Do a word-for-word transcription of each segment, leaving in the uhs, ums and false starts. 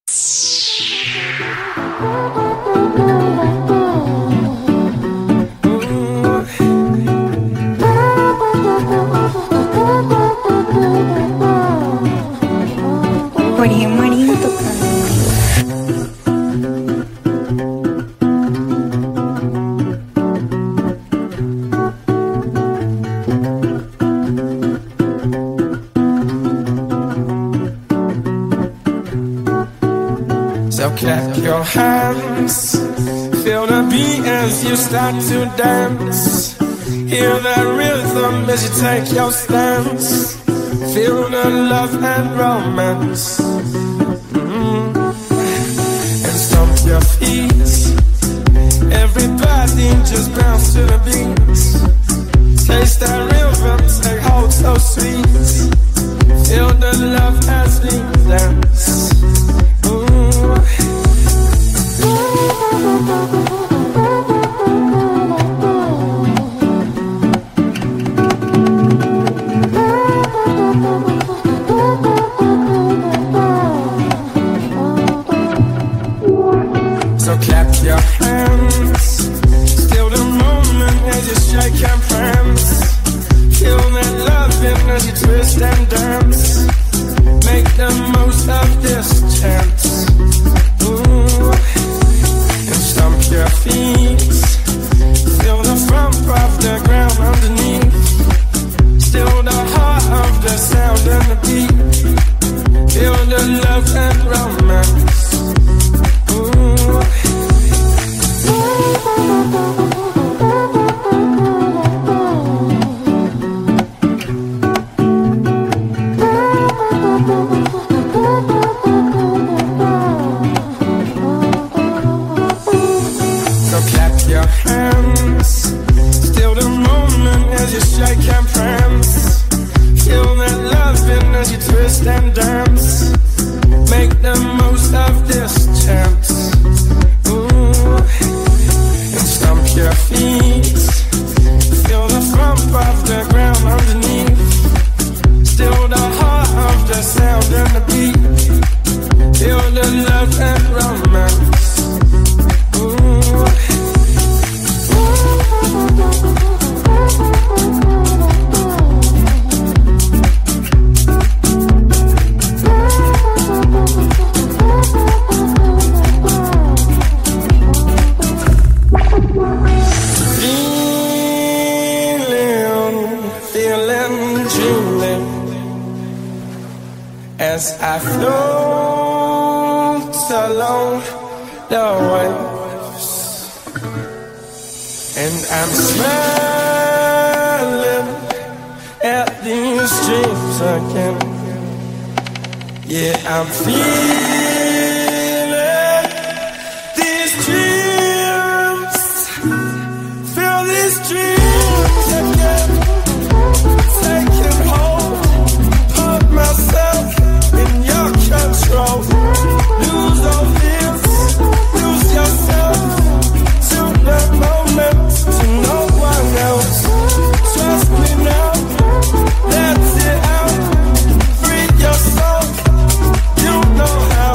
Jorge Marín tocando. So clap your hands, feel the beat as you start to dance. Hear that rhythm as you take your stance. Feel the love and romance. Mm-hmm. And stomp your feet. Everybody just bounce to the beat. Taste that rhythm, take hold so sweet. Feel the love as we dance. So clap your hands, still the moment as you shake and prance. Feel that loving as you twist and dance. Make the most of this chance. Ooh. And stomp your feet. Feel the front of the ground underneath. Still the heart of the sound and the beat. Feel the love and romance. Ooh. So clap your hands, still the moment as you shake and prance. Feel that loving as you twist and dance. Make the most of this chance. Ooh. And stomp your feet. Feel the front of the ground underneath. Still the heart of the sound and the beat. Feel the love and romance. As I float along the waves, and I'm smiling at these dreams again. Yeah, I'm feeling these dreams, feel these dreams again. Taking hold of myself in your control. Lose all fears, lose yourself to the moment, to no one else. Trust me now, let it out, free your soul. You know how.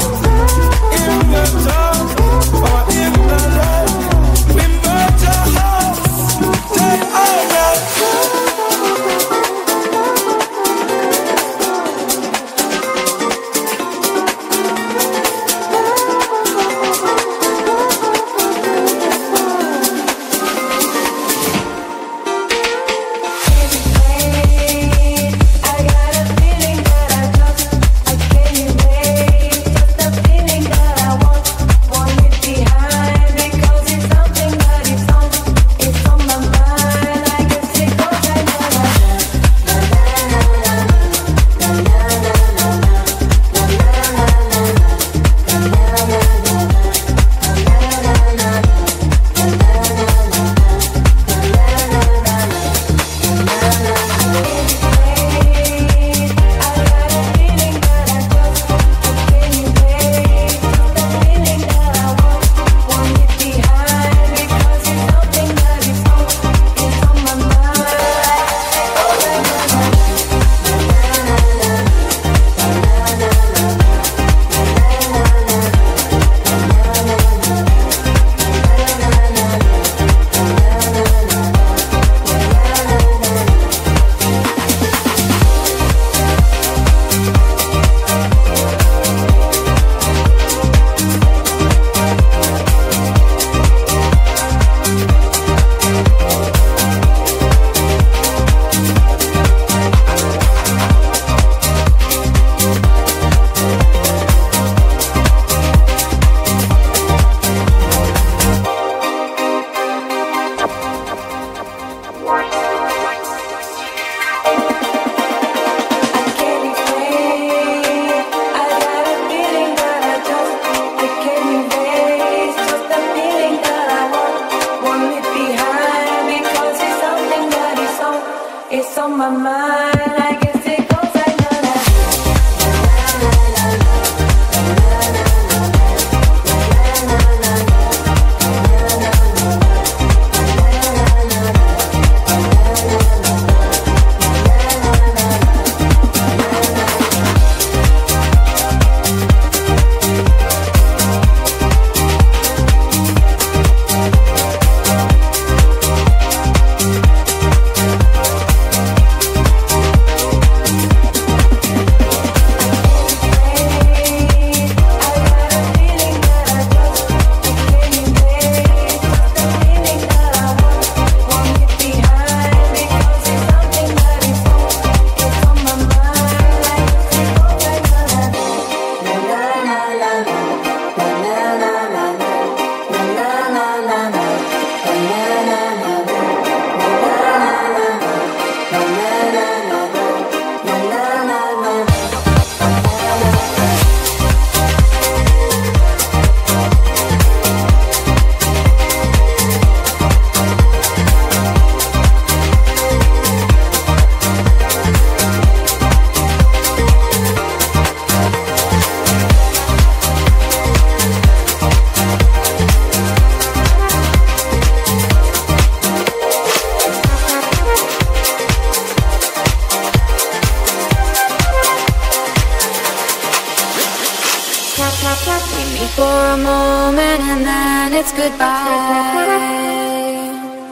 We meet for a moment and then it's goodbye.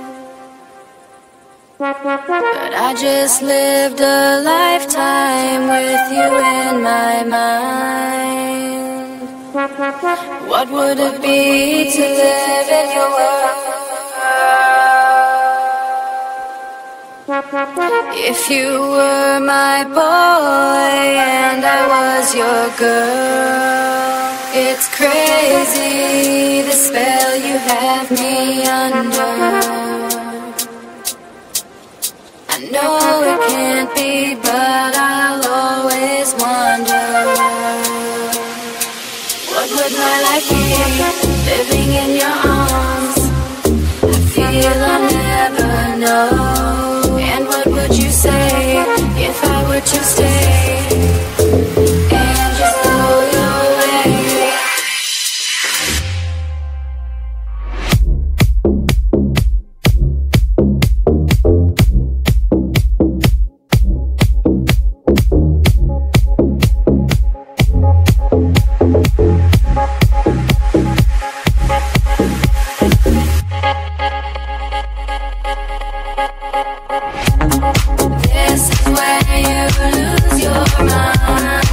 But I just lived a lifetime with you in my mind. What would it be to live in your world? If you were my boy and I was your girl. It's crazy, the spell you have me under. I know it can't be, but I'll always wonder. What would my life be, living in your arms? I feel I'll never know. And what would you say if I were to stay and just go your way? This is where you lose your mind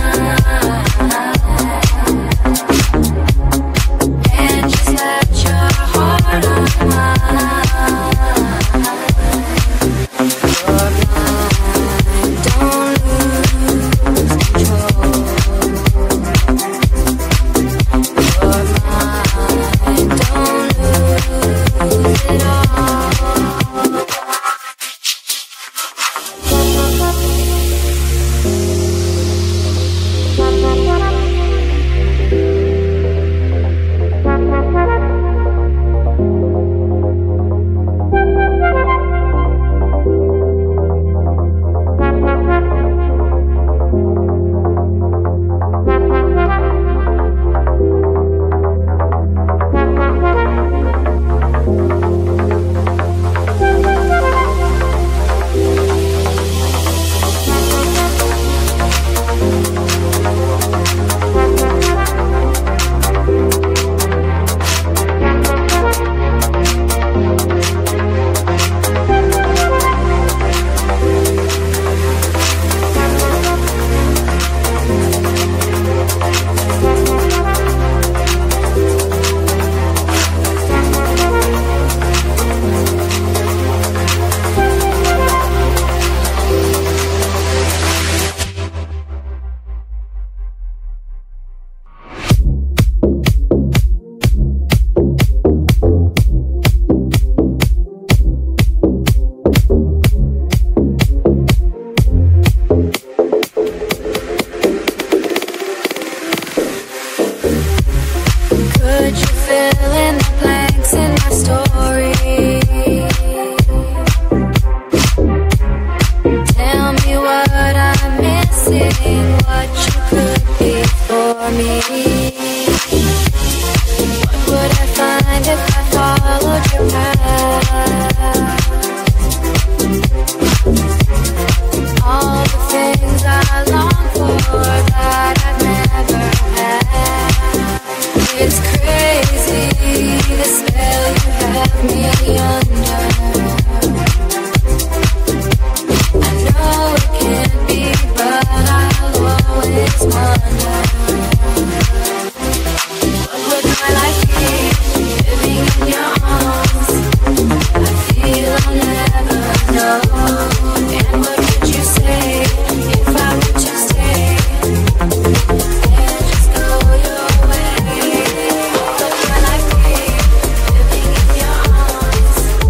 and just let your heart unwind. Your mind, don't lose control. Your mind, don't lose it all. Could you fill in the blanks in my story? Tell me what I'm missing, what you could be for me. What would I find if I followed your path? All the things I long for that I've never had. It's crazy, the spell you have me under. I know it can't be, but I'll always wonder. What would my life be, living in your arms? I feel I'll never know. And what would you say if I were to stay and just go your way? What would my life be, living in your arms?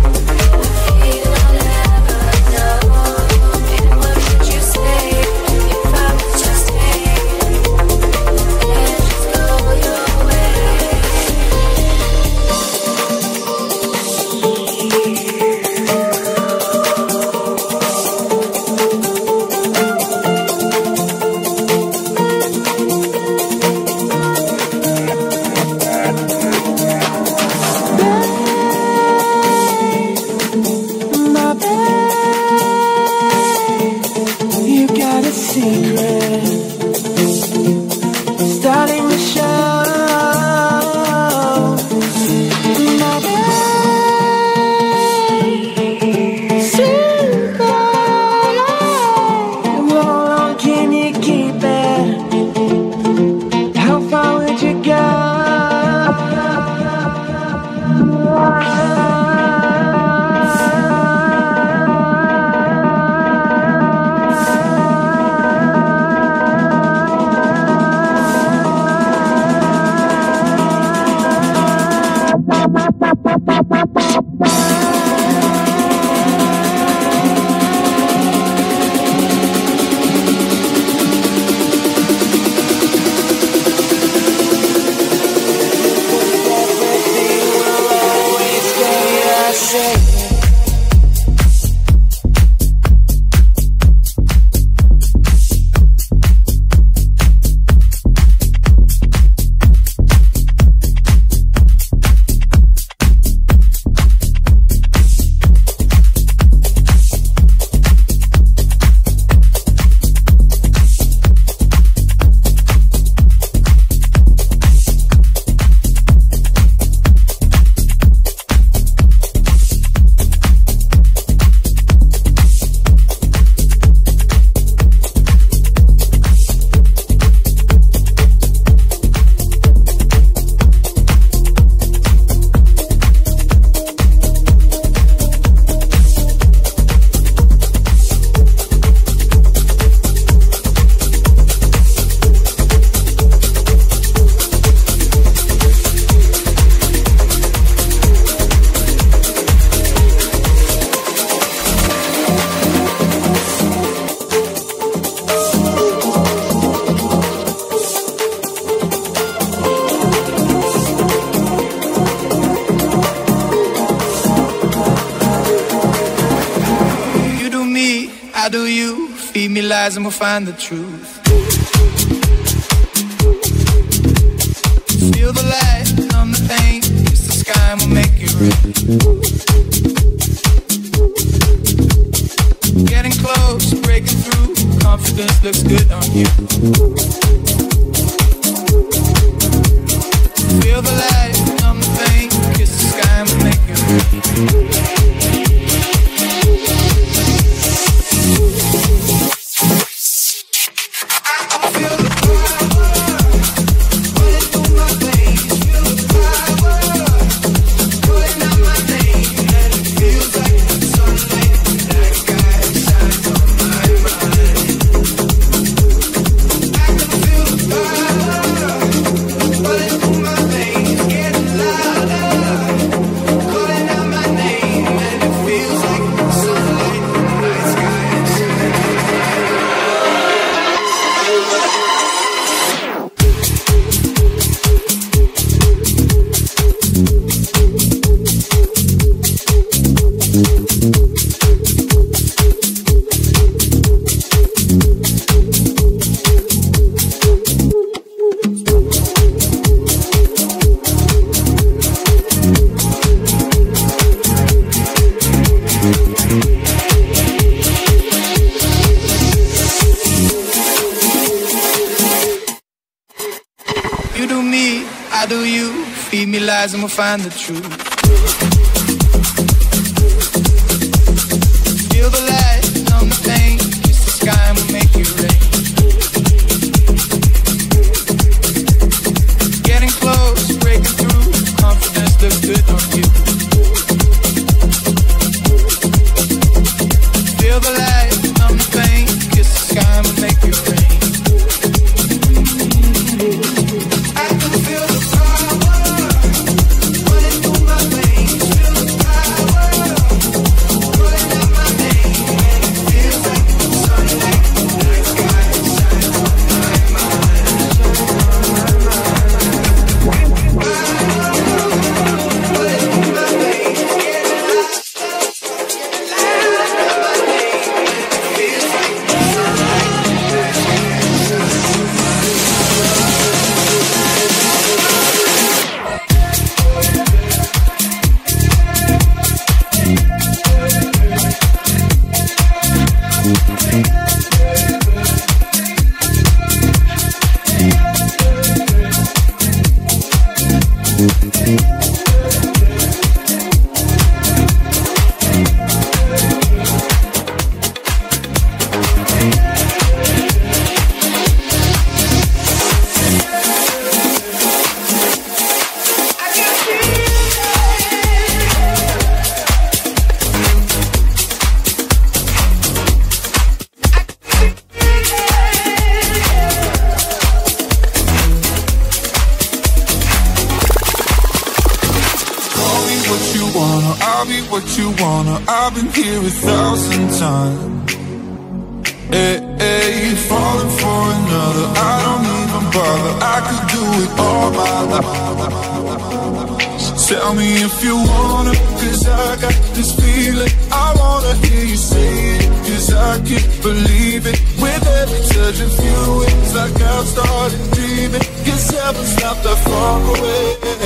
lies and we'll find the truth. Feel the light, numb the pain, kiss the sky and we'll make it rain. Getting close, breaking through, confidence looks good on you. Feel the light, numb the pain, kiss the sky and we'll make it rain. And we'll find the truth. Feel the light, numb the pain, kiss the sky and we'll make it rain. Getting close, breaking through, confidence looks good on you. Feel the light, numb the pain, kiss the sky and we'll make it rain. I can feel the I've been here a thousand times. Hey, hey, falling for another, I don't even bother. I could do it all my life. So tell me if you wanna, cause I got this feeling. I wanna hear you say it, cause I can't believe it. With every touch of you, it's like I've started dreaming. Cause heaven's not that far away.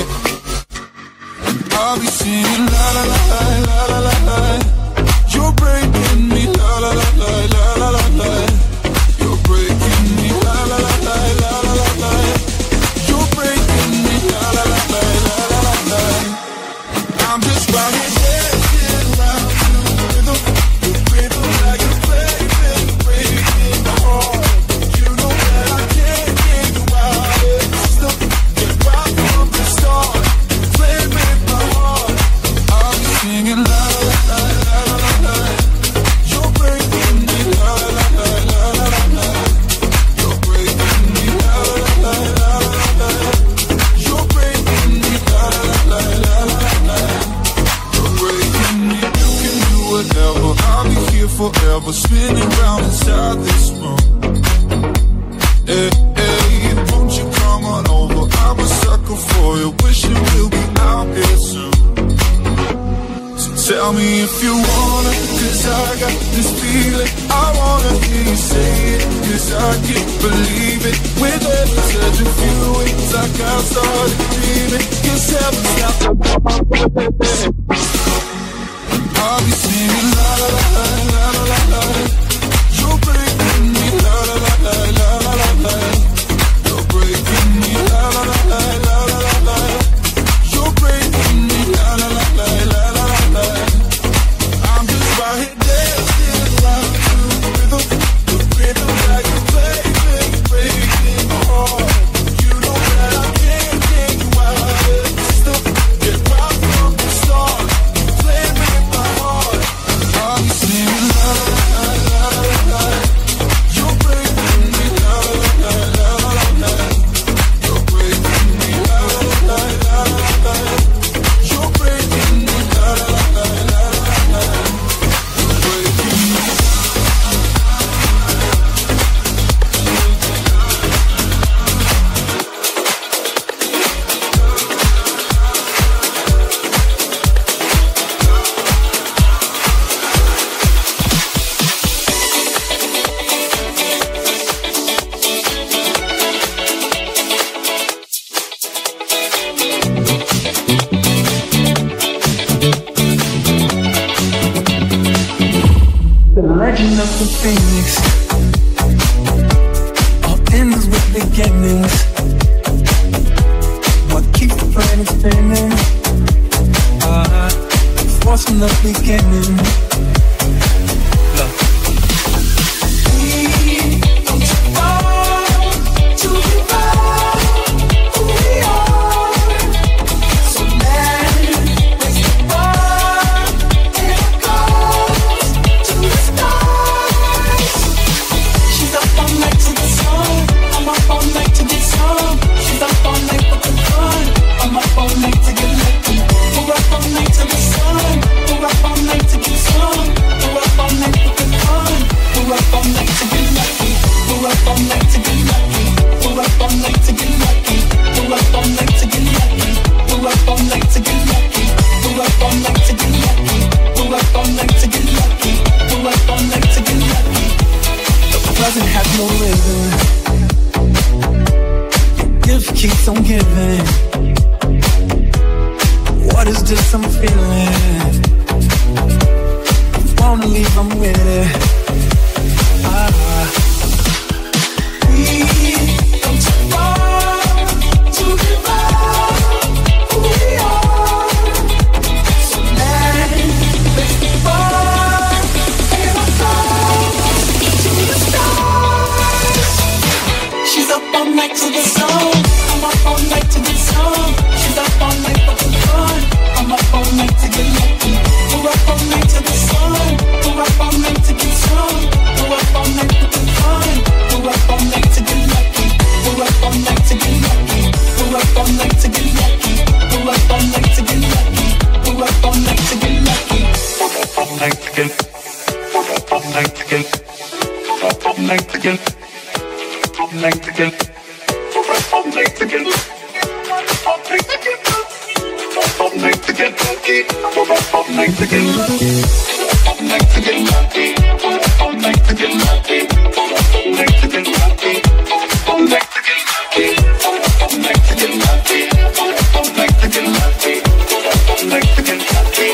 I'll be singing la la la la la la la. You're breaking me la la la la la la la la. You're breaking me la la la la la la la la. You're breaking me la la la la la la la la. I'm just right here dancing around to the rhythm. The rhythm like a plaything, breaking my heart. You know that I can't get you out of the system. Get right from the start. Play with my heart. I'll be singing la la la la la la. You're breaking me la la la la la la la. You're breaking me la la la la la la. You're breaking me la la la la la la. You're breaking me. You can do whatever. I'll be here forever, spinning round inside this room. Hey, hey, won't you come on over? I'm a sucker for you, wishing we'll be out here soon. So tell me if you wanna, cause I got this feeling. I I wanna hear you say it, 'cause I can't believe it. With every touch of you, it's like I started dreaming. 'Cause heaven stopped. I'll be singing la la la la la la la. You're breaking me la la la la la la la. You're breaking me la la la la la la la. You're breaking me la la la la la la la. I'm just right here dancing around to the rhythm, the rhythm that you play, play, breaking my heart. You know that I can't get you out of the system. Get right from the start, play with my heart. I'm singing la la la la la. You're breaking me la la la la la la. You're breaking me la la la la la. You're breaking me la la la la la. You're breaking me. The legend of the phoenix, all ends with beginnings. What keeps the planet spinning? Ah, force from the beginning. Look. We come too far to give up who we are. So mad, raise the bar, and it goes to the stars. She's up all night to the sun. I'm up all night to get some. She's up all night for the fun. I'm up all night to get lucky. We're up all night to the sun. We're up all night to get some. We're up all night for the fun. We're up all night to get lucky. We're up all night to get lucky. We're up all night to get lucky. We're up all night to get lucky. We're up all night to get lucky. We're up all night to get lucky. We're up all night to get lucky. We're up all night to get lucky. The present has no living. Gift keeps on giving. What is this I'm feeling? Wanna leave, I'm with it. Ah. We come too far to give up who we are. So mad, raise the bar, and I go to the stars. She's up all night to the sun. I'm up all night to get some. She's up all night for the fun. I'm up all night to get lucky. We're up all night to the sun. We're up all night to get some. We're up all night for the fun. We're up all night to get lucky. We're up all night to get lucky. We're up all night to get lucky. We're up all night to get lucky. We're up all night to get lucky. We're up all night to get. We're up all night to get. We're up all night to get. All night to get. We're up all night to get. All night to get. All night to get lucky. We're up all night to get. All night to get lucky. We're up all night to get lucky. We're up all night to get lucky. All night to get lucky. We're up all night to get lucky. We're up all night to get lucky. We're up all night to get lucky.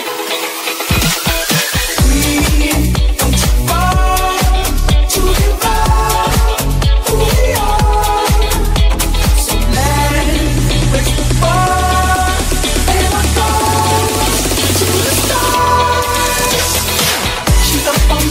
We come too far to give up who we are. So mad, raise the bar, and I go to the stars. She's up all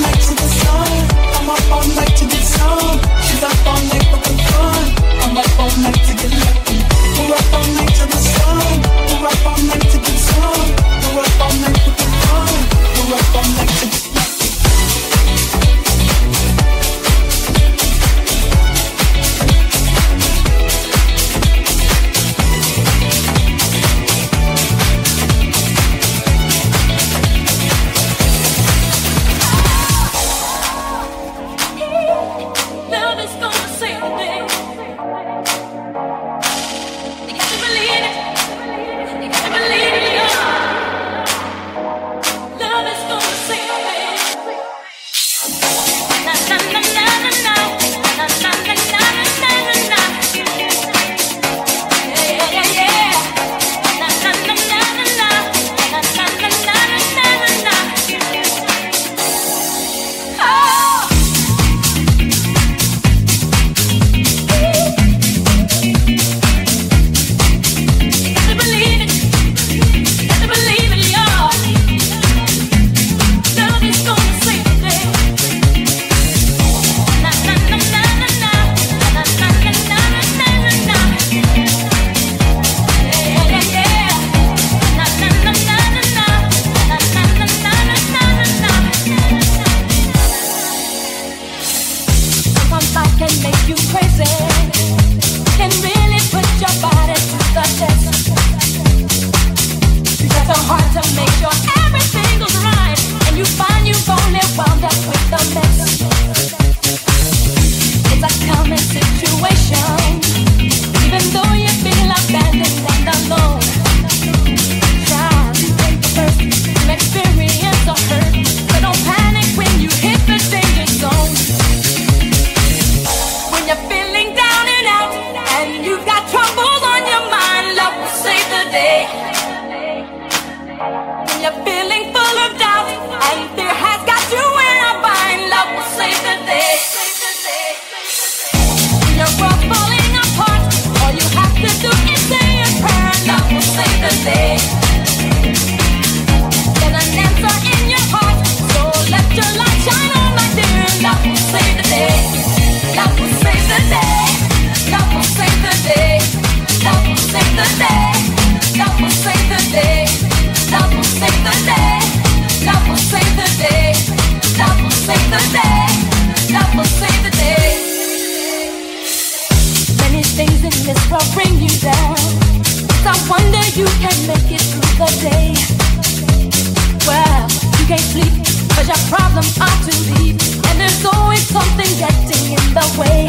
you can make it through the day. Well, you can't sleep, cause your problems are too deep, and there's always something getting in the way.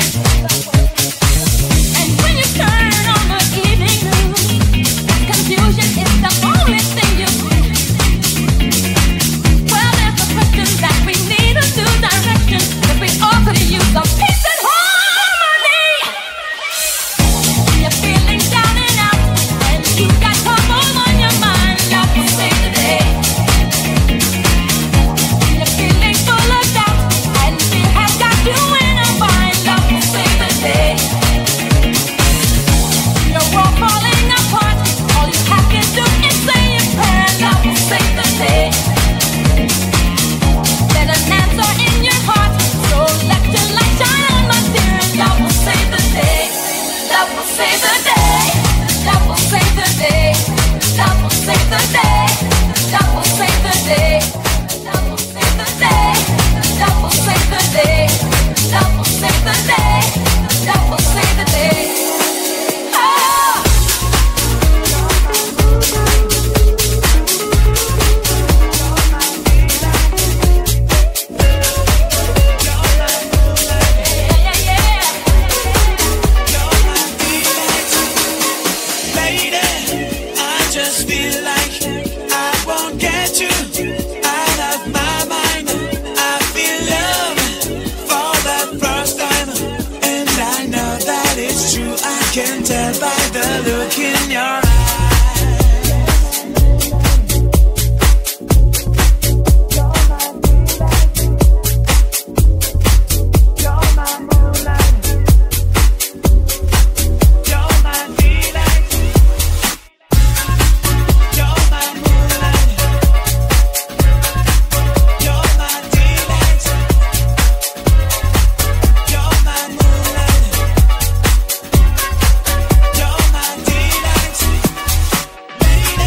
And when you turn on the evening news, confusion is the only thing you see. Well, there's a question that we need a new direction, if we all could use some peace and harmony. You're feeling down and out, and you got trouble on your mind, love will save the day. You're feeling full of doubt, and fear has got you in a bind, love will save the day. You're all falling apart, all you have to do is say a prayer, love will save the day. There's an answer in your heart, so let your light shine on, my dear, and love will save the day. Love will save the day. Love will save the day. Love will save the day. Love will save the day. Love will save the day. Love will save the day. Love will save the day. Love will save the day. Oh. Yeah, yeah, yeah. Lady, I just feel like I won't get you out of my mind. I feel love for the first time, and I know that it's true. I can tell by the look in your eyes. You're my moonlight. You're my delight. You're my moonlight. You're my delight. You're my moonlight. You're my delight. Lady,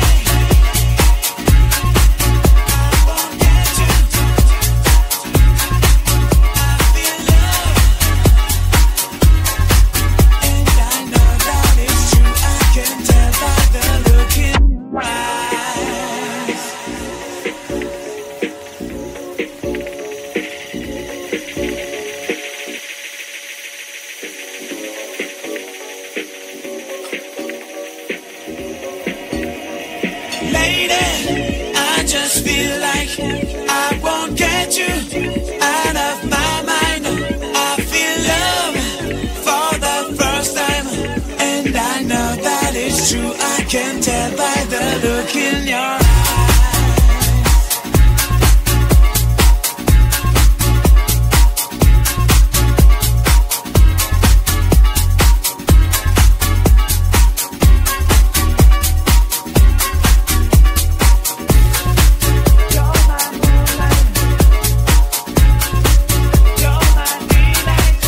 I won't get you. I feel love, and I know that it's true. I can tell by the look in your eyes. Lady, I just feel like I won't get you out of my mind. I feel love for the first time, and I know that it's true. I can tell by the look in your eyes. You're my moonlight. You're my delight.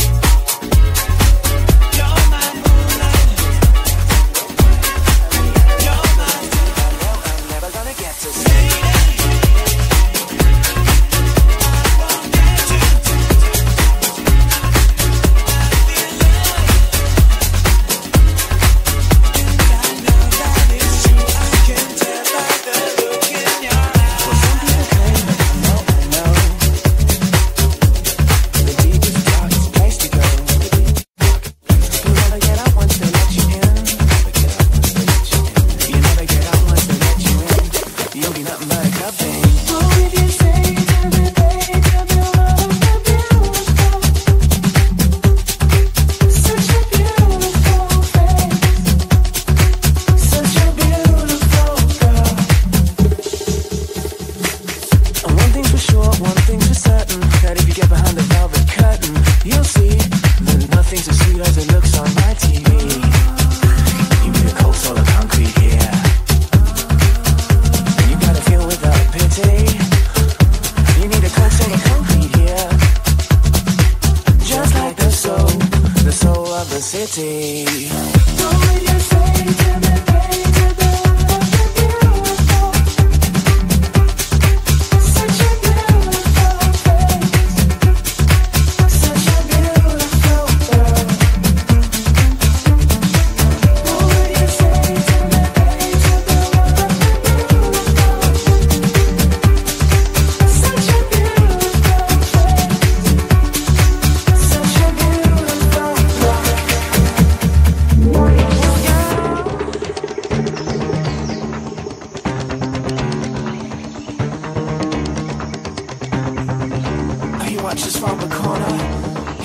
You're my moonlight. You're my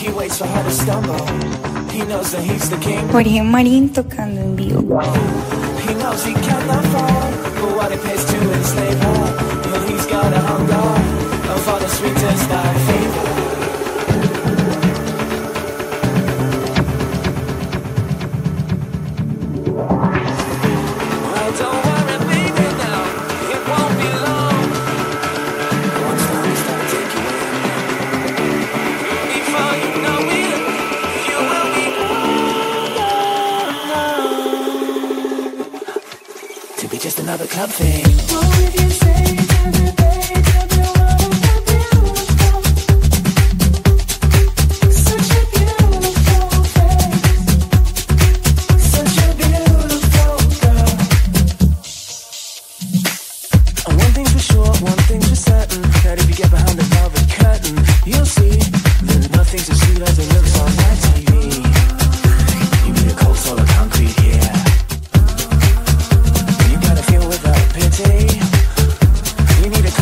He waits for her to stumble. He knows that he's the king. Jorge Marín tocando en vivo. He knows he cannot fall for what it pays to enslave her. But he's got a hunger for the sweetest I favor. Well, don't worry, baby, now. It won't be long. Once time start taking in, before you know it, you will be gone. To be just another club thing. What if you say to the babe, you're beautiful, such a beautiful face, such a beautiful girl. And one thing's for sure, one thing's for certain, that if you get behind the velvet curtain, you'll see that nothing's as sweet as it looks on my T V. You need a cold soul of concrete here. You gotta feel without pity. You need a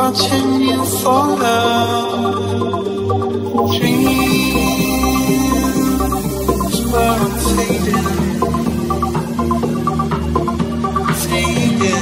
watching you fall out. Dreams were fading, fading.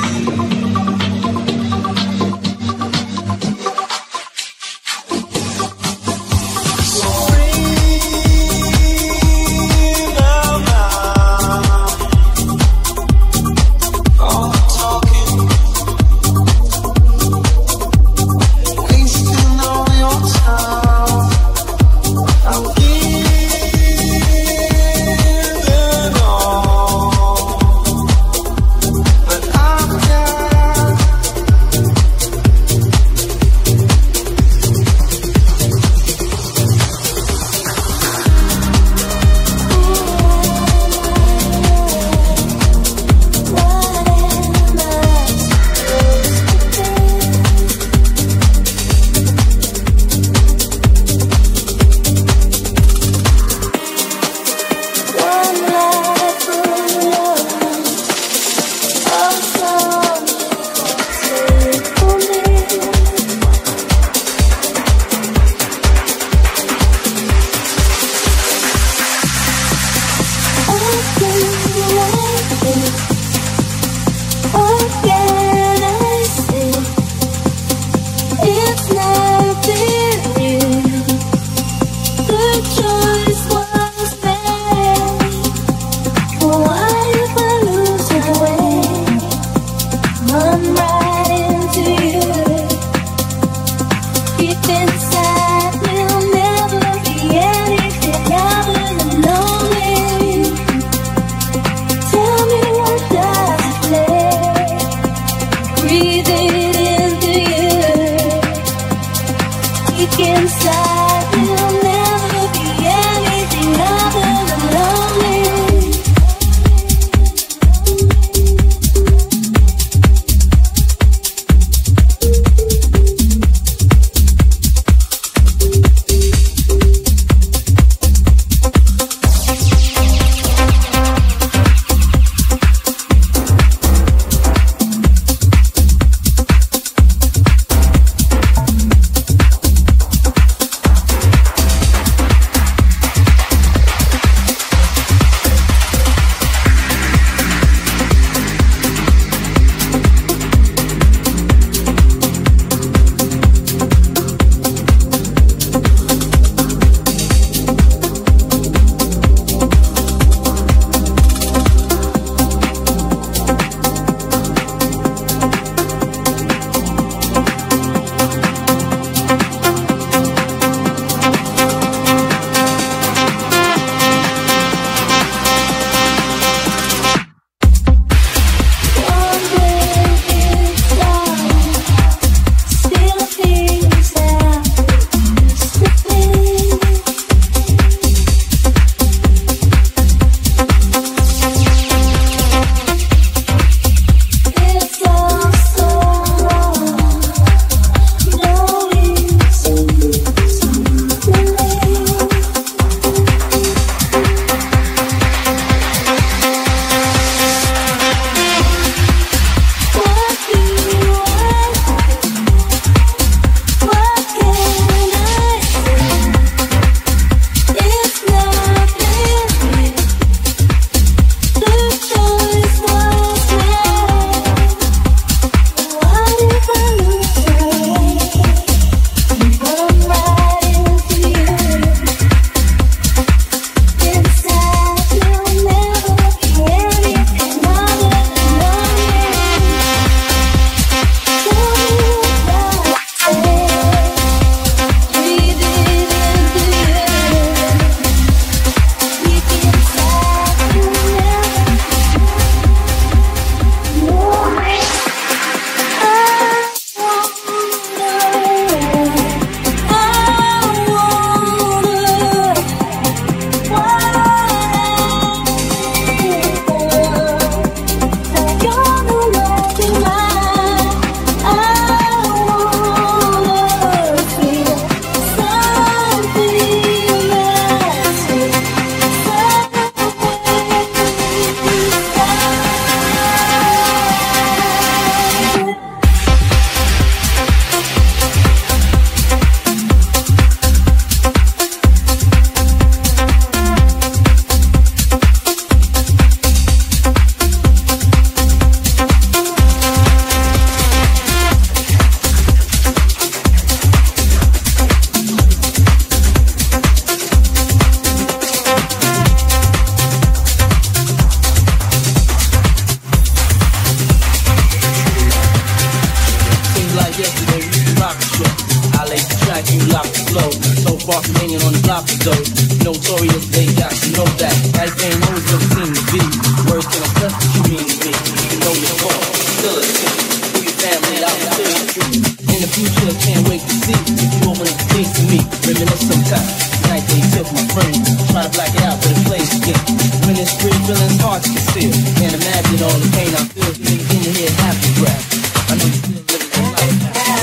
stop the flow. So far from hanging on the block of dough. Notorious, they got to know that life ain't always what it seems to be. Words can express what you mean to me. You know your fault, still a team. For your family, I'll still the truth. In the future, can't wait to see if you open up the things to me. Reminisce sometime. Tonight they took my friend. Try to black it out, but it plays again. When it's free, feeling's hard to conceal. Can't imagine all the pain I feel. You can hear half the breath. I know you still living your life.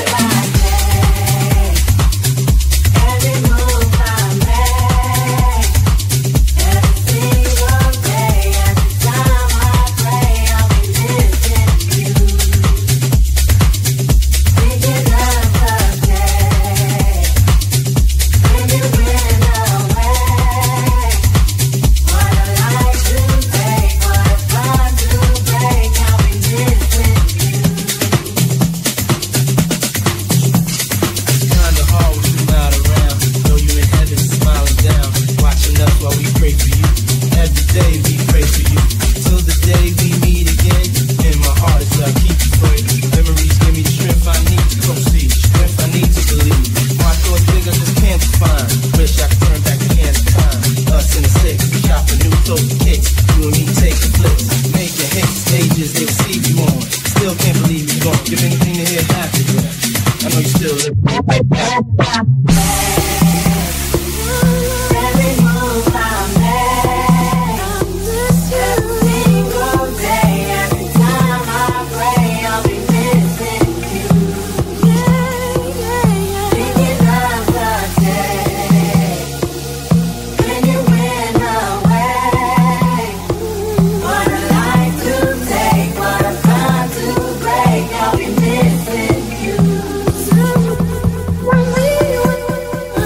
Every move I make, every single day, every time I pray, I'll be missing you. Thinking of the day when you went away. What a life to take, what a bond to break, I'll be missing you. Kinda hard when you're not around. Know you in heaven, smiling down, watching us while we pray for you. Every day we pray for you, till the day we meet again. In my heart is where I keep you for you. Memories give me the strength I need to proceed, strength I need to believe. My thoughts big, I just can't define. Wish I could turn back the hands of time. Us in the six, shopping new clothes and kicks. You and me taking flips, making hits, stages they see you on. Still can't believe you're gone. Give anything to hear half of it. I know you still live. Every move I make, every single day, every time I pray, I'll be missing you. Thinking of the day when you went away. What a life to take, what a bond to break, I'll be missing you.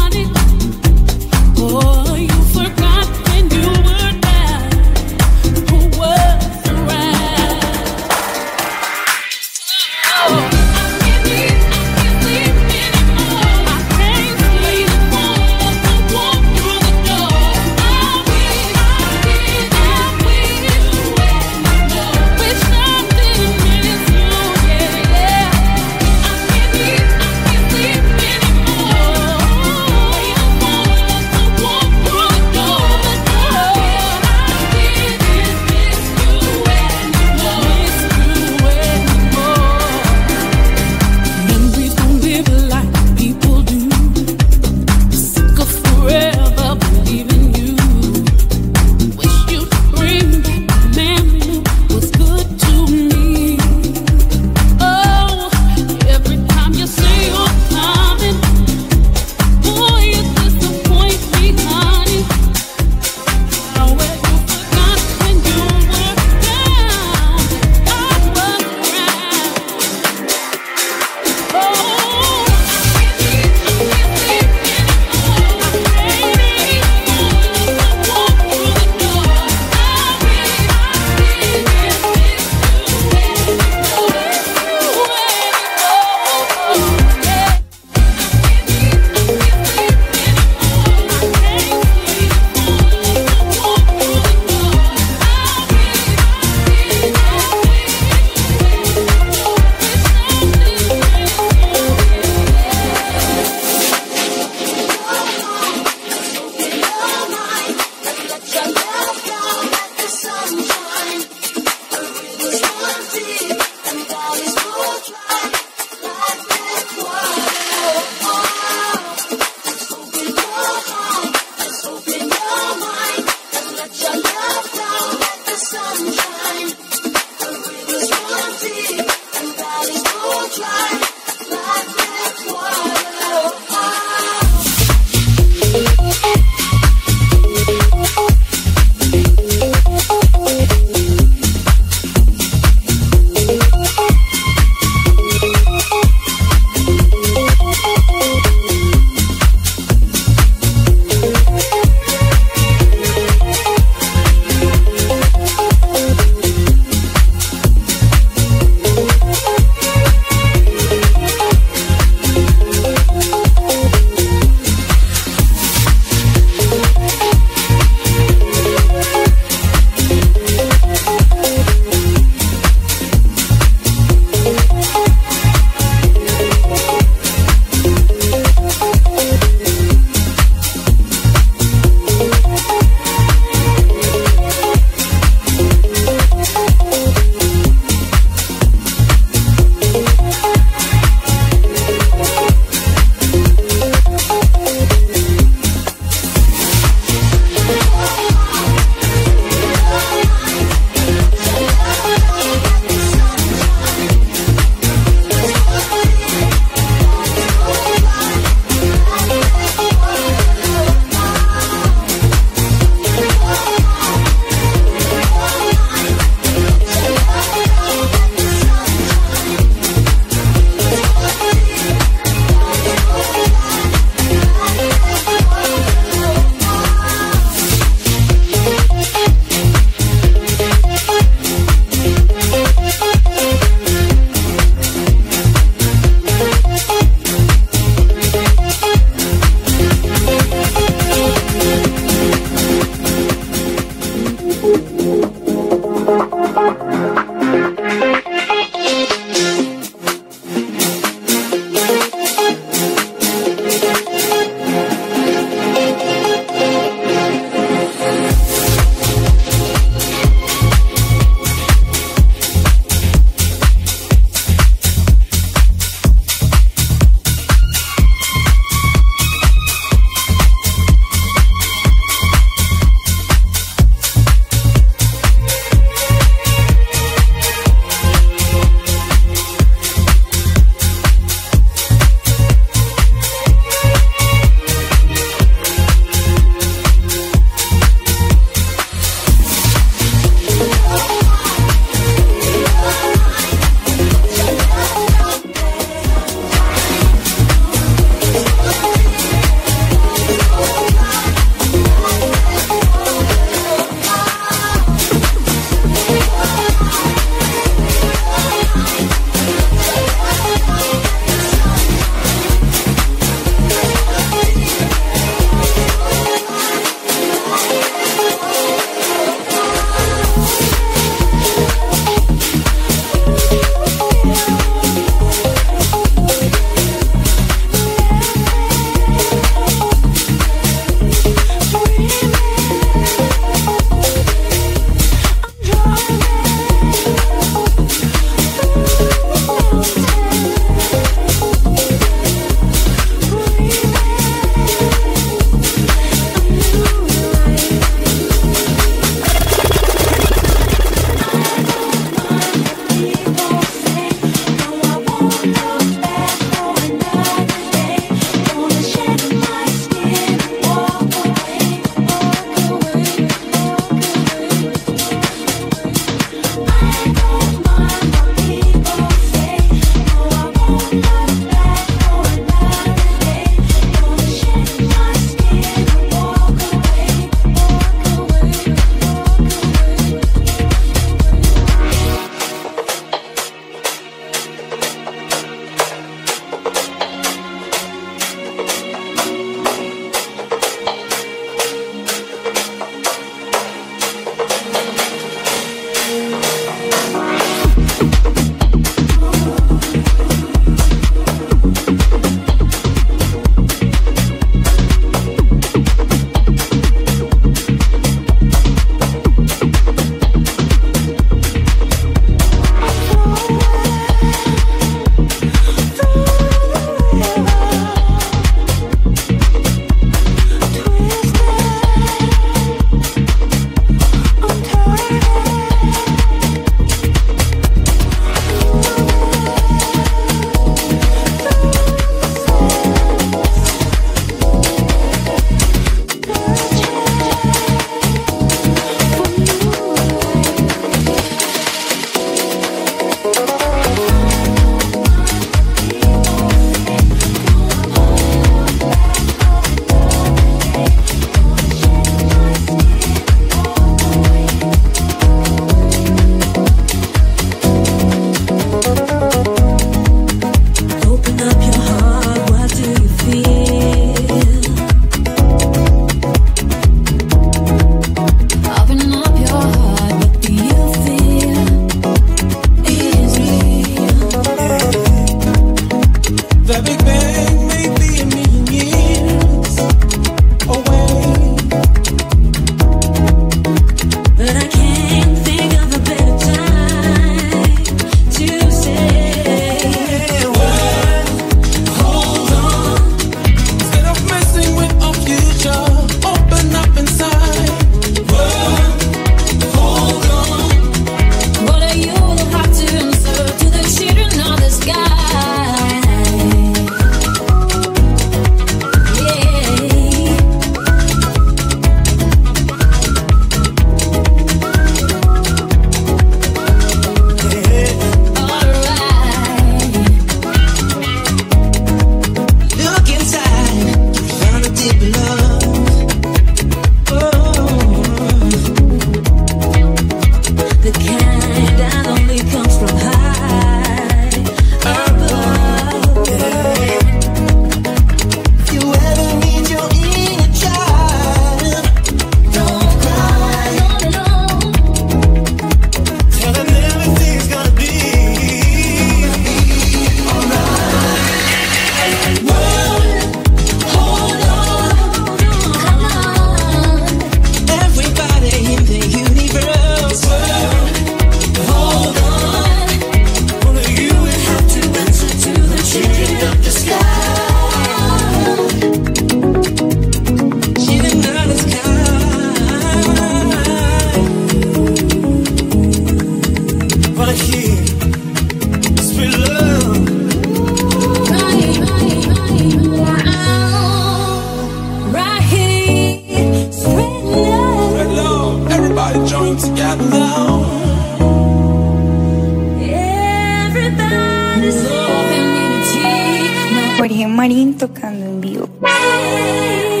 tocando en vivo.